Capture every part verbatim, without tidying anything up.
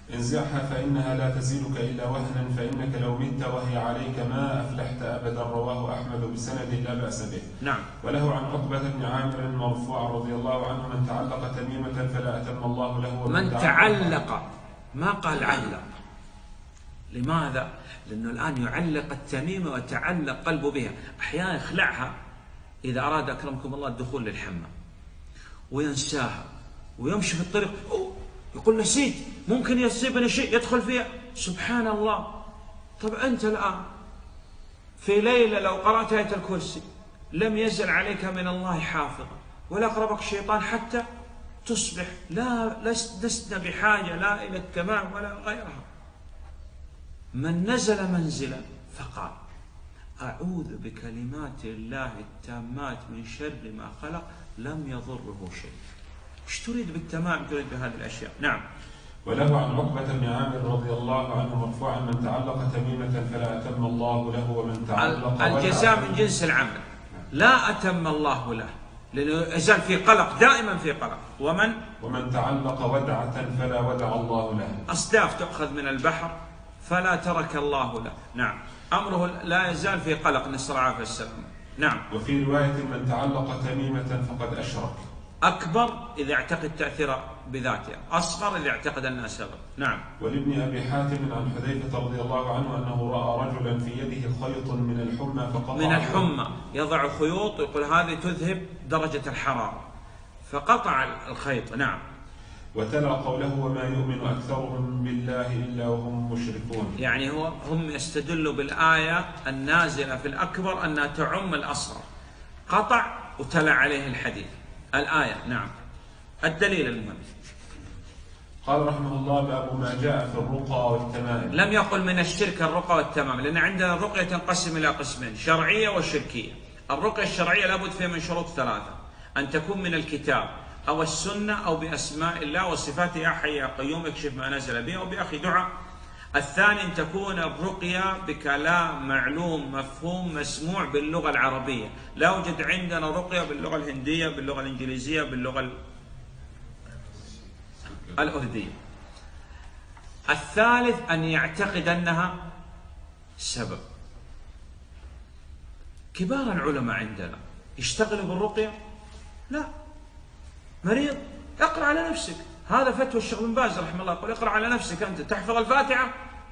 انزعها فإنها لا تزيدك إلا وهنا، فإنك لو مت وهي عليك ما أفلحت أبدا. رواه أحمد بسند لا بأس به. نعم. وله عن عقبة بن عامر مرفوعا رضي الله عنه: من تعلق تميمة فلا أتم الله له. ومن من تعلق، ما قال علق. لماذا؟ لأنه الآن يعلق التميمة وتعلق قلبه بها. أحيانا يخلعها إذا أراد أكرمكم الله الدخول للحمام وينساها ويمشي في الطريق، أوه يقول نسيت، ممكن يصيبني شيء يدخل فيها، سبحان الله. طب أنت الآن في ليلة لو قرأت آية الكرسي لم يزل عليك من الله حافظا ولا قربك شيطان حتى تصبح. لا لسنا بحاجة لا إلى التمام ولا غيرها. من نزل منزلا فقال أعوذ بكلمات الله التامات من شر ما خلق لم يضره شيء. وش تريد بالتمام؟ تريد بهذه الأشياء. نعم. وله عن عقبة بن عامر رضي الله عنه مرفوعا: من تعلق تميمة فلا أتم الله له. ومن تعلق الجزاء من جنس العمل، لا أتم الله له، لأنه يزال في قلق، دائما في قلق. ومن ومن تعلق ودعة فلا ودع الله له. أصداف تؤخذ من البحر فلا ترك الله له. نعم. أمره لا يزال في قلق، نسأل الله العافية والسلامة. نعم. وفي رواية: من تعلق تميمة فقد أشرك. أكبر إذا اعتقد تأثير بذاتها، أصغر إذا اعتقد أنها سبب. نعم. ولابن أبي حاتم عن حذيفة رضي الله عنه أنه رأى رجلا في يده خيط من الحمى فقطع من الحمى، يضع خيوط يقول هذه تذهب درجة الحرارة، فقطع الخيط. نعم. وتلا قوله: وما يؤمن أكثرهم بالله إلا وهم مشركون. يعني هو هم يستدلوا بالآية النازلة في الأكبر أنها تعم الأصغر. قطع وتلا عليه الحديث الآية. نعم. الدليل المهم قال رحمه الله: باب ما جاء في الرقى والتمائم. لم يقل من الشرك الرقى والتمام، لأن عندنا الرقية تنقسم إلى قسمين: شرعية وشركية. الرقية الشرعية لابد فيها من شروط ثلاثة: أن تكون من الكتاب أو السنة أو بأسماء الله وصفاته يا حي يا قيوم اكشف ما نزل به، أو بأخي دعاء. الثاني أن تكون الرقية بكلام معلوم مفهوم مسموع باللغة العربية. لا يوجد عندنا رقية باللغة الهندية، باللغة الإنجليزية، باللغة الأردية. الثالث أن يعتقد أنها سبب. كبار العلماء عندنا يشتغلوا بالرقية؟ لا. مريض اقرأ على نفسك، هذا فتوى الشيخ بن باز رحمه الله، يقول اقرأ على نفسك أنت، تحفظ الفاتحة.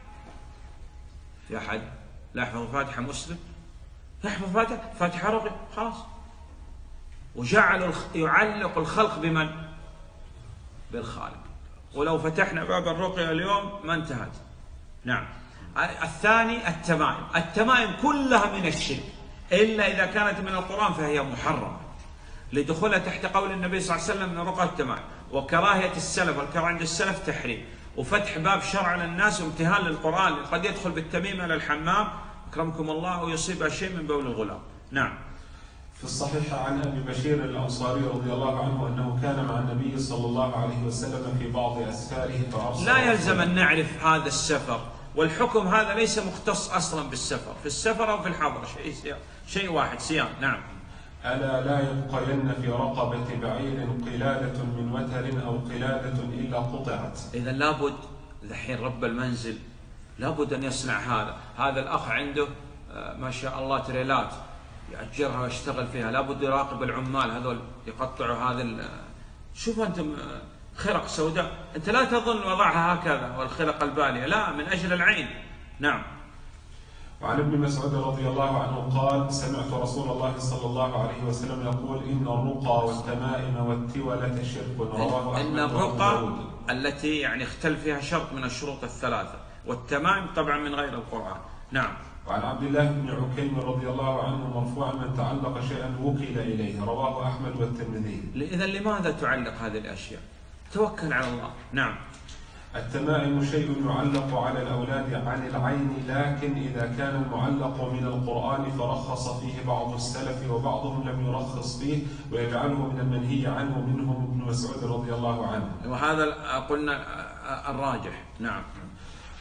في أحد لا يحفظ الفاتحة مسلم؟ يحفظ الفاتحة، فاتحة رقية خلاص. وجعلوا يعلق الخلق بمن؟ بالخالق. ولو فتحنا باب الرقية اليوم ما انتهت. نعم. الثاني التمائم. التمائم كلها من الشرك إلا إذا كانت من القرآن فهي محرمة لدخولها تحت قول النبي صلى الله عليه وسلم من رقى التمائم. وكراهية السلف، والكراهية عند السلف تحريم، وفتح باب شرع للناس وامتهان للقرآن. قد يدخل بالتميمة للحمام أكرمكم الله ويصيب شيء من بول الغلام. نعم. في الصحيح عن أبي بشير الأنصاري رضي الله عنه أنه كان مع النبي صلى الله عليه وسلم في بعض أسفاره فأرسل. لا يلزم أن نعرف هذا السفر، والحكم هذا ليس مختص أصلا بالسفر، في السفر أو في الحضر شيء شيء واحد صيام. نعم. ألا لا يبقين في رقبة بعير قلادة من وتر أو قلادة إلا قطعت. إذا لابد الحين رب المنزل لابد أن يصنع هذا. هذا الأخ عنده ما شاء الله تريلات يأجرها ويشتغل فيها، لابد يراقب العمال هذول يقطعوا هذا. شوف أنتم خرق سوداء، أنت لا تظن وضعها هكذا والخرق البالية، لا، من أجل العين. نعم. وعن ابن مسعود رضي الله عنه قال: سمعت رسول الله صلى الله عليه وسلم يقول: إن الرقى والتمائم والتولة شرك. رواه أحمد. إن الرقى التي يعني اختل فيها شرط من الشروط الثلاثة، والتمائم طبعا من غير القرآن. نعم. وعن عبد الله بن عكيم رضي الله عنه مرفوعا: من تعلق شيئا وكل إليه. رواه أحمد والترمذي. إذا لماذا تعلق هذه الأشياء؟ توكل على الله. نعم. التمائم شيء يعلق على الأولاد عن العين، لكن إذا كان المعلق من القرآن فرخص فيه بعض السلف وبعضهم لم يرخص فيه ويجعله من المنهي عنه، منهم ابن مسعود رضي الله عنه. وهذا قلنا الراجح. نعم.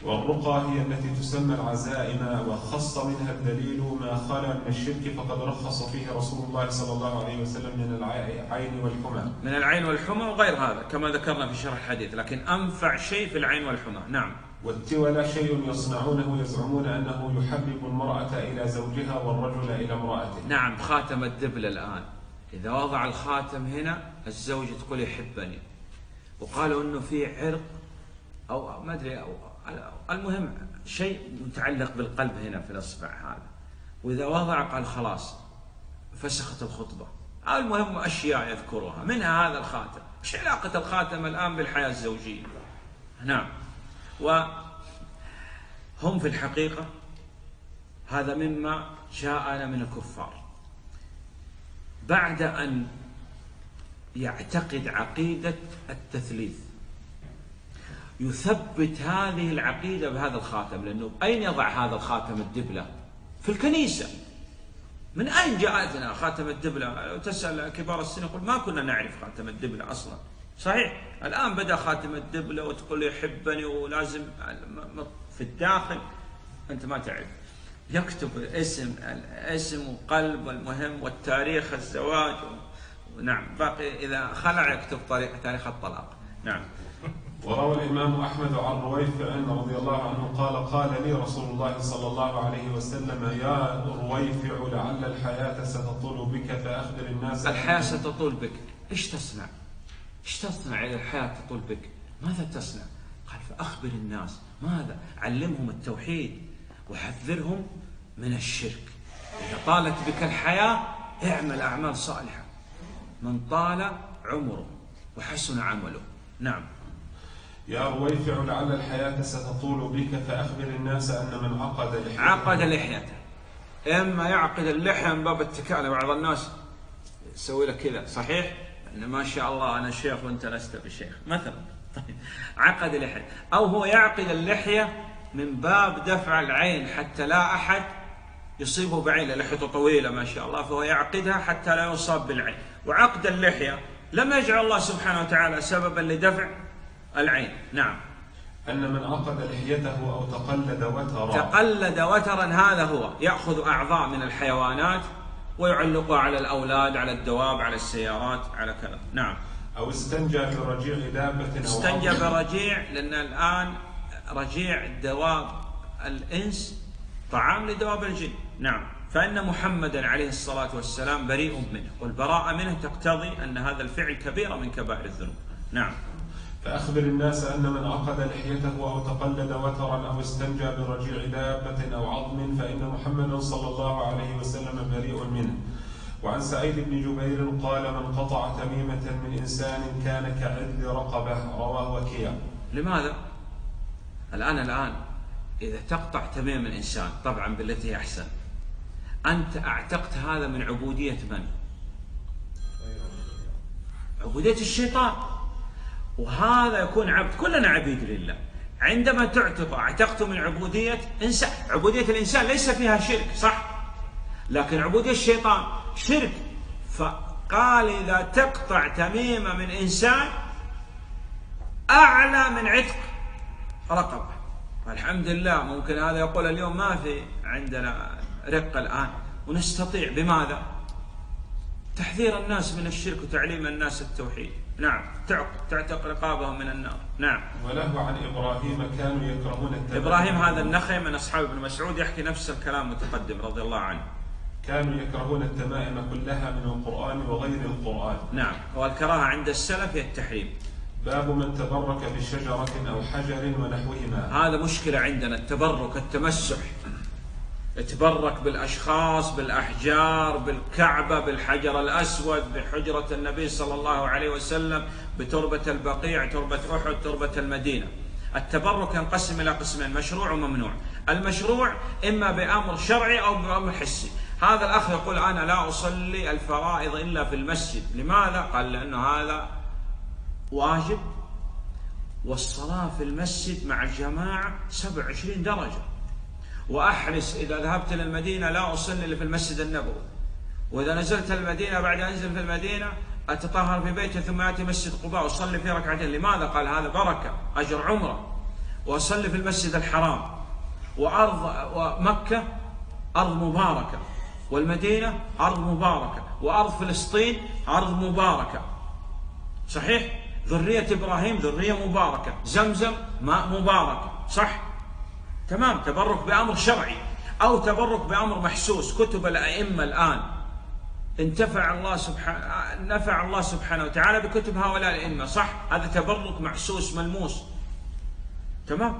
والرقى هي التي تسمى العزائم، وخص منها الدليل ما خلا من الشرك، فقد رخص فيه رسول الله صلى الله عليه وسلم من العين والحمى. من العين والحمى وغير هذا كما ذكرنا في شرح الحديث، لكن أنفع شيء في العين والحمى. نعم. والتولى شيء يصنعونه يزعمون أنه يحبب المرأة إلى زوجها والرجل إلى امرأته. نعم، خاتم الدبل الآن إذا وضع الخاتم هنا الزوج تقول يحبني، وقالوا أنه في عرق أو ما أدري أو المهم شيء متعلق بالقلب هنا في الأصبع هذا، وإذا وضع قال خلاص فسخت الخطبة. المهم أشياء يذكرها منها هذا الخاتم. إيش علاقة الخاتم الآن بالحياة الزوجية؟ نعم. وهم في الحقيقة هذا مما جاءنا من الكفار بعد أن يعتقد عقيدة التثليث، يثبت هذه العقيدة بهذا الخاتم. لأنه أين يضع هذا الخاتم الدبلة؟ في الكنيسة. من أين جاءتنا خاتم الدبلة؟ لو تسأل كبار السن يقول ما كنا نعرف خاتم الدبلة أصلا. صحيح الآن بدأ خاتم الدبلة وتقول يحبني ولازم في الداخل أنت ما تعرف يكتب اسم اسم وقلب والمهم والتاريخ الزواج. نعم. باقي إذا خلع يكتب طريق تاريخ الطلاق. نعم. وروى الإمام أحمد عن رويفع رضي الله عنه قال قال لي رسول الله صلى الله عليه وسلم يا رويفع لعل الحياة ستطول بك فأخبر الناس. الحياة ستطول بك، إيش تصنع؟ إيش تصنع إذا الحياة تطول بك؟ ماذا تصنع؟ قال فأخبر الناس. ماذا؟ علمهم التوحيد وحذرهم من الشرك. إذا طالت بك الحياة اعمل أعمال صالحة. من طال عمره وحسن عمله. نعم. يا رويفع لعل الحياة ستطول بك فأخبر الناس أن من عقد لحيته عقد لحيته، إما يعقد اللحية من باب التكالة. بعض الناس يسوي لك كذا، صحيح إن ما شاء الله أنا شيخ وأنت لست بشيخ مثلا. طيب عقد لحية، أو هو يعقد اللحية من باب دفع العين حتى لا أحد يصيبه بعين. لحيته طويلة ما شاء الله فهو يعقدها حتى لا يصاب بالعين. وعقد اللحية لم يجعل الله سبحانه وتعالى سببا لدفع العين. نعم. أن من عقد لحيته أو تقلد وترا تقلد وترا هذا هو يأخذ أعضاء من الحيوانات ويعلقها على الأولاد، على الدواب، على السيارات، على كذا. نعم. أو استنجى برجيع دابة أو استنجى برجيع، لأن الآن رجيع دواب الإنس طعام لدواب الجن. نعم. فإن محمدا عليه الصلاة والسلام بريء منه، والبراءة منه تقتضي أن هذا الفعل كبيرة من كبائر الذنوب. نعم. فأخبر الناس أن من عقد لحيته أو تقلد وترا أو استنجى برجيع دابة أو عظم فإن محمدا صلى الله عليه وسلم بريء منه. وعن سعيد بن جبير قال من قطع تميمة من إنسان كان كعدل رقبة، رواه وكيع. لماذا؟ الآن الآن إذا تقطع تميم من إنسان طبعا بالتي هي أحسن، أنت أعتقت هذا من عبودية من؟ عبودية الشيطان. وهذا يكون عبد، كلنا عبيد لله. عندما تعتق اعتقت من عبودية إنسان. عبودية الإنسان ليس فيها شرك صح، لكن عبودية الشيطان شرك. فقال إذا تقطع تميمة من إنسان أعلى من عتق رقبة. الحمد لله ممكن هذا يقول اليوم ما في عندنا رق الآن، ونستطيع بماذا؟ تحذير الناس من الشرك وتعليم الناس التوحيد. نعم. تعتق رقابهم من النار. نعم. وله عن إبراهيم كانوا يكرهون التمائم. إبراهيم هذا النخعي من أصحاب ابن مسعود يحكي نفس الكلام متقدم رضي الله عنه. كانوا يكرهون التمائم كلها من القرآن وغير القرآن. نعم. والكراهة عند السلف هي التحريم. باب من تبرك بشجرة أو حجر ونحوهما. هذا مشكلة عندنا، التبرك، التمسح. يتبرك بالأشخاص، بالأحجار، بالكعبة، بالحجر الأسود، بحجرة النبي صلى الله عليه وسلم، بتربة البقيع، تربة أحد، تربة المدينة. التبرك ينقسم إلى قسمين، مشروع وممنوع. المشروع إما بأمر شرعي أو بأمر حسي. هذا الأخ يقول أنا لا أصلي الفرائض إلا في المسجد. لماذا؟ قال لأنه هذا واجب، والصلاة في المسجد مع الجماعة سبع وعشرين درجة، وأحرص إذا ذهبت للمدينة لا أصلي إلا في المسجد النبوي، وإذا نزلت المدينة بعد أن أنزل في المدينة أتطهر في بيتي ثم آتي مسجد قباء وأصلي في ركعتين. لماذا؟ قال هذا بركة، أجر عمرة. وأصلي في المسجد الحرام، وأرض ومكة أرض مباركة، والمدينة أرض مباركة، وأرض فلسطين أرض مباركة. صحيح؟ ذرية إبراهيم ذرية مباركة، زمزم ماء مبارك. صح؟ تمام. تبرك بأمر شرعي أو تبرك بأمر محسوس. كتب الأئمة الآن انتفع الله سبحانه نفع الله سبحانه وتعالى بكتب هؤلاء الأئمة. صح؟ هذا تبرك محسوس ملموس. تمام.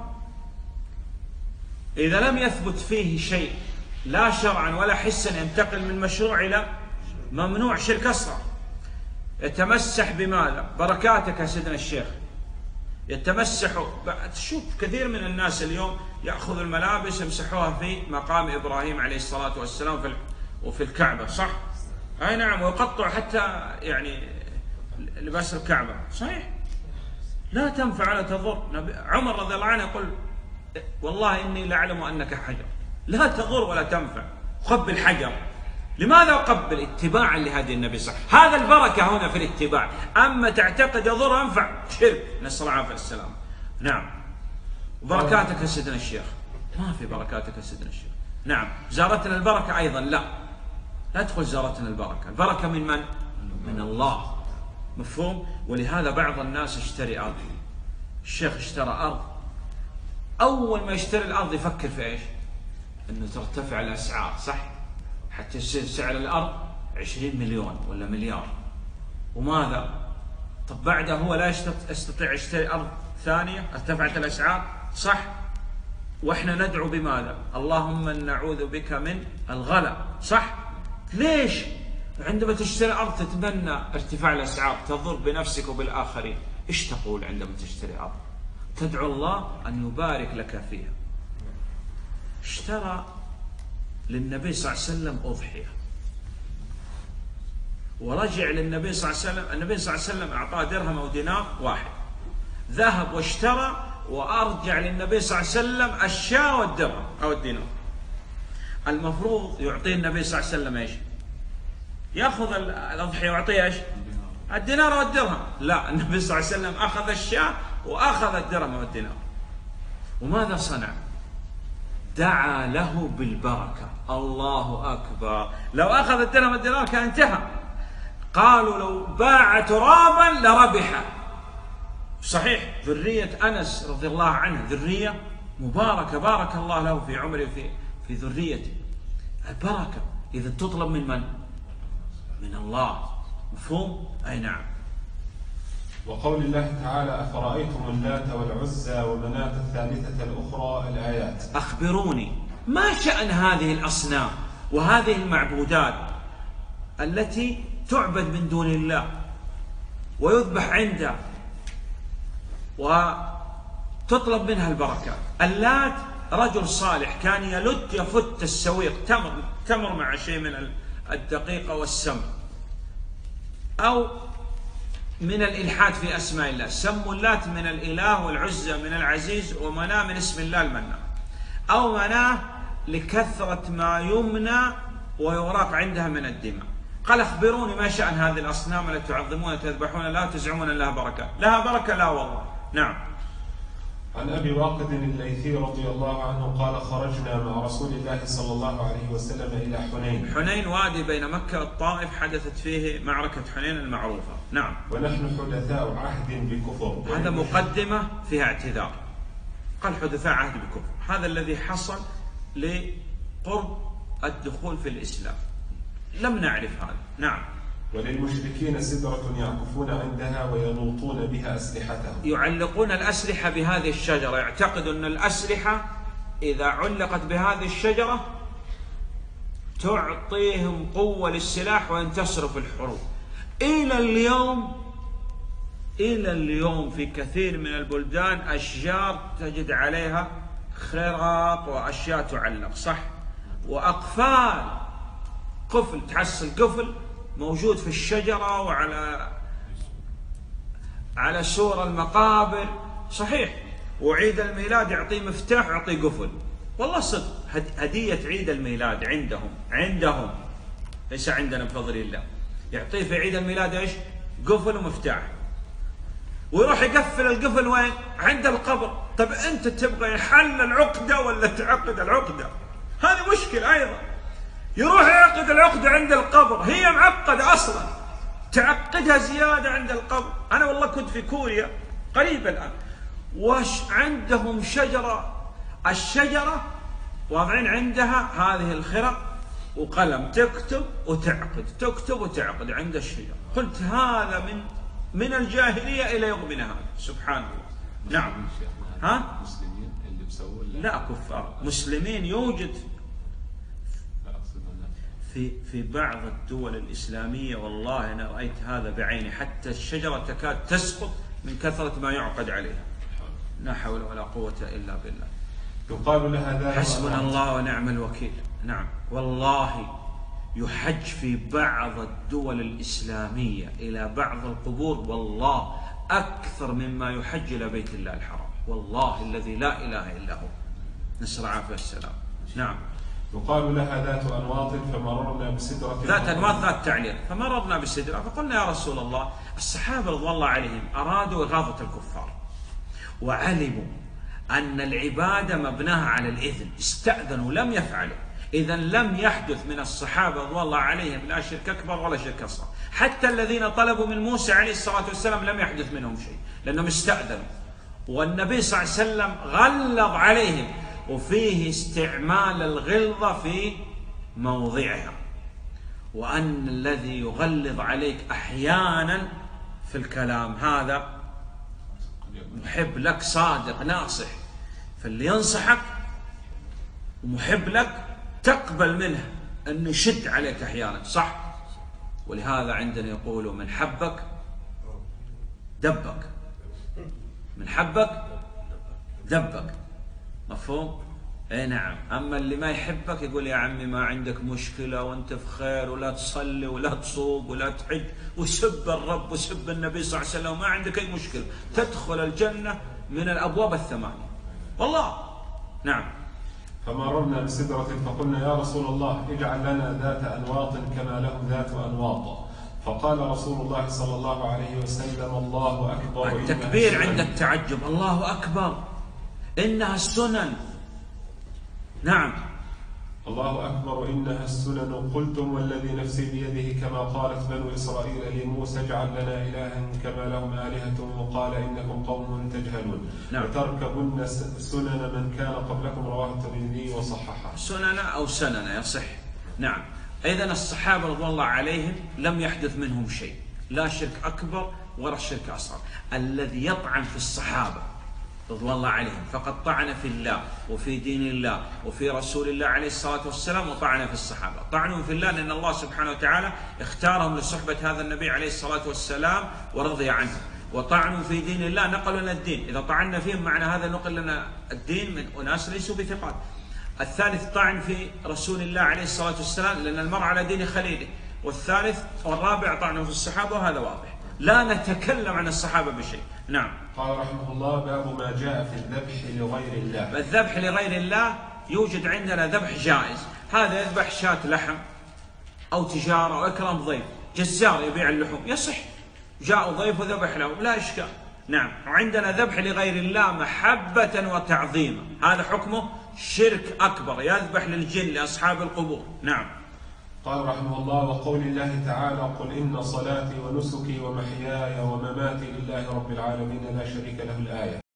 إذا لم يثبت فيه شيء لا شرعا ولا حسا ينتقل من مشروع إلى ممنوع، شرك أصغر. يتمسح بماذا؟ بركاتك يا سيدنا الشيخ. يتمسح. شوف كثير من الناس اليوم يأخذ الملابس يمسحوها في مقام إبراهيم عليه الصلاة والسلام في وفي الكعبة. صح؟ أي نعم. ويقطع حتى يعني لباس الكعبة. صحيح؟ لا تنفع ولا تضر. عمر رضي الله عنه يقول والله إني لأعلم أنك حجر، لا تضر ولا تنفع. قبل حجر. لماذا أقبل؟ اتباعا لهدي النبي صلى الله عليه وسلم. هذا البركة هنا في الاتباع. أما تعتقد يضر ينفع، شرك، نسأل الله العافية والسلام. نعم. بركاتك يا سيدنا الشيخ. ما في بركاتك يا سيدنا الشيخ. نعم. زارتنا البركة أيضا لا، لا تدخل زارتنا البركة. البركة من من؟ من الله. مفهوم؟ ولهذا بعض الناس اشتري أرض. الشيخ اشترى أرض، أول ما يشتري الأرض يفكر في إيش؟ أنه ترتفع الأسعار. صح؟ حتى يصير سعر الأرض عشرين مليون ولا مليار. وماذا؟ طب بعدها هو لا يستطيع يشتري أرض ثانية، ارتفعت الأسعار. صح؟ وإحنا ندعو بماذا؟ اللهم نعوذ بك من الغلا. صح؟ ليش؟ عندما تشتري أرض تتمنى ارتفاع الأسعار، تضر بنفسك وبالآخرين. إيش تقول عندما تشتري أرض؟ تدعو الله أن يبارك لك فيها. اشترى للنبي صلى الله عليه وسلم أضحية، ورجع للنبي صلى الله عليه وسلم. النبي صلى الله عليه وسلم أعطاه درهم أو دينار واحد، ذهب واشترى وأرجع للنبي صلى الله عليه وسلم الشاة والدرهم أو الدينار. المفروض يعطيه النبي صلى الله عليه وسلم إيش؟ يأخذ الأضحية ويعطيه إيش؟ الدينار والدرهم. لا، النبي صلى الله عليه وسلم أخذ الشاة وأخذ الدرهم والدينار. وماذا صنع؟ دعا له بالبركة. الله أكبر. لو أخذ الدرهم والدينار كان انتهى. قالوا لو باع ترابا لربح. صحيح؟ ذرية أنس رضي الله عنه ذرية مباركة، بارك الله له في عمره وفي في ذريته. البركة إذا تطلب من من؟ من الله. مفهوم؟ أي نعم. وقول الله تعالى أفرأيتم اللات والعزى ومناة الثالثة الأخرى الآيات. أخبروني ما شأن هذه الأصنام وهذه المعبودات التي تعبد من دون الله ويذبح عندها وتطلب منها البركة. اللات رجل صالح كان يلت يفت السويق، تمر تمر مع شيء من الدقيقة والسم، أو من الإلحاد في أسماء الله. سموا اللات من الإله، والعزى من العزيز، ومناه من اسم الله المناه، أو مناه لكثرة ما يمنى ويراق عندها من الدماء. قال أخبروني ما شأن هذه الأصنام التي تعظمون تذبحون لا تزعمون لها بركة. لها بركة؟ لا والله. نعم. عن أبي واقد الليثي رضي الله عنه قال خرجنا مع رسول الله صلى الله عليه وسلم إلى حنين. حنين وادي بين مكة والطائف حدثت فيه معركة حنين المعروفة. نعم. ونحن حدثاء عهد بكفر. هذا مقدمة فيها اعتذار. قال حدثاء عهد بكفر، هذا الذي حصل لقرب الدخول في الإسلام، لم نعرف هذا. نعم. وللمشركين سدرة يعكفون عندها وينوطون بها أسلحتهم. يعلقون الأسلحة بهذه الشجرة، يعتقد أن الأسلحة إذا علقت بهذه الشجرة تعطيهم قوة للسلاح وينتصروا في الحروب. إلى اليوم إلى اليوم في كثير من البلدان أشجار تجد عليها خرق وأشياء تعلق. صح؟ وأقفال قفل، تحصل قفل موجود في الشجرة وعلى على سور المقابر. صحيح. وعيد الميلاد يعطيه مفتاح ويعطيه قفل. والله صدق هدية عيد الميلاد عندهم عندهم ليس عندنا بفضل الله. يعطيه في عيد الميلاد ايش؟ قفل ومفتاح. ويروح يقفل القفل وين؟ عند القبر. طب أنت تبغى يحل العقدة ولا تعقد العقدة؟ هذه مشكلة أيضا. يروح يعقد العقدة عند القبر، هي معقدة أصلا، تعقدها زيادة عند القبر. أنا والله كنت في كوريا قريبا الآن، وش عندهم شجرة، الشجرة واضعين عندها هذه الخرق وقلم، تكتب وتعقد، تكتب وتعقد عند الشجرة. قلت هذا من من الجاهلية إلى يومنا هذا، سبحان الله. نعم. ها؟ مسلمين اللي بسووا؟ لا كفار. مسلمين يوجد في في بعض الدول الإسلامية، والله أنا رأيت هذا بعيني، حتى الشجرة تكاد تسقط من كثرة ما يعقد عليها. لا حول ولا قوة إلا بالله. يقال لها ذلك حسبنا الله ونعم الوكيل. نعم والله يحج في بعض الدول الإسلامية إلى بعض القبور والله أكثر مما يحج إلى بيت الله الحرام، والله الذي لا إله إلا هو، نسأل العافية والسلام. نعم. يقال لها ذات أنواط فمررنا بسدرة. ذات أنواط ذات تعليق. فمررنا بسدرة فقلنا يا رسول الله، الصحابة رضوان الله عليهم أرادوا إغاظة الكفار وعلموا أن العبادة مبناها على الإذن، استأذنوا لم يفعلوا. إذا لم يحدث من الصحابة رضوان الله عليهم لا شرك أكبر ولا شرك أصغر. حتى الذين طلبوا من موسى عليه الصلاة والسلام لم يحدث منهم شيء لأنهم استأذنوا، والنبي صلى الله عليه وسلم غلظ عليهم، وفيه استعمال الغلظة في موضعها، وأن الذي يغلظ عليك أحيانا في الكلام هذا محب لك صادق ناصح، فاللي ينصحك ومحب لك تقبل منه أنه يشد عليك أحيانا، صح؟ ولهذا عندنا يقولوا من حبك دبك، من حبك دبك، مفهوم؟ اي نعم. اما اللي ما يحبك يقول يا عمي ما عندك مشكله وانت في خير، ولا تصلي ولا تصوم ولا تحج، وسب الرب وسب النبي صلى الله عليه وسلم وما عندك اي مشكله، تدخل الجنه من الابواب الثمانيه والله. نعم. فمررنا بسدرة فقلنا يا رسول الله اجعل لنا ذات أنواط كما لهم ذات أنواط. فقال رسول الله صلى الله عليه وسلم الله أكبر. التكبير عند التعجب، الله أكبر، إنها السنن. نعم. الله أكبر إنها السنن. قلتم والذي نفسي بيده كما قالت بنو إسرائيل لموسى اجعل لنا إلها كما لهم آلهة، وقال إنكم قوم تجهلون. نعم. وتركبن سنن من كان قبلكم، رواه الترمذي وصححه. سنن أو سنن يصح. نعم. إذن الصحابة رضوان الله عليهم لم يحدث منهم شيء، لا شرك أكبر ولا شرك أصغر. الذي يطعن في الصحابة رضوان الله عليهم فقد طعن في الله وفي دين الله وفي رسول الله عليه الصلاة والسلام، وطعن في الصحابة. طعنوا في الله لأن الله سبحانه وتعالى اختارهم لصحبة هذا النبي عليه الصلاة والسلام ورضي عنه. وطعنوا في دين الله، نقلوا لنا الدين. إذا طعنا فيهم معنى هذا نقل لنا الدين من أناس ليسوا بثقات. الثالث طعن في رسول الله عليه الصلاة والسلام لأن المرء على دين خليله. والثالث والرابع طعنوا في الصحابة، وهذا واضح، لا نتكلم عن الصحابة بشيء. نعم. قال رحمه الله باب ما جاء في الذبح لغير الله. الذبح لغير الله يوجد عندنا ذبح جائز، هذا يذبح شاة لحم أو تجارة أو إكرام ضيف، جزار يبيع اللحوم يصح، جاء ضيف وذبح له لا إشكال. نعم. وعندنا ذبح لغير الله محبة وتعظيما، هذا حكمه شرك أكبر، يذبح للجن لأصحاب القبور. نعم. قال رحمه الله وقول الله تعالى قل إن صلاتي ونسكي ومحياي ومماتي لله رب العالمين لا شريك له، الآية.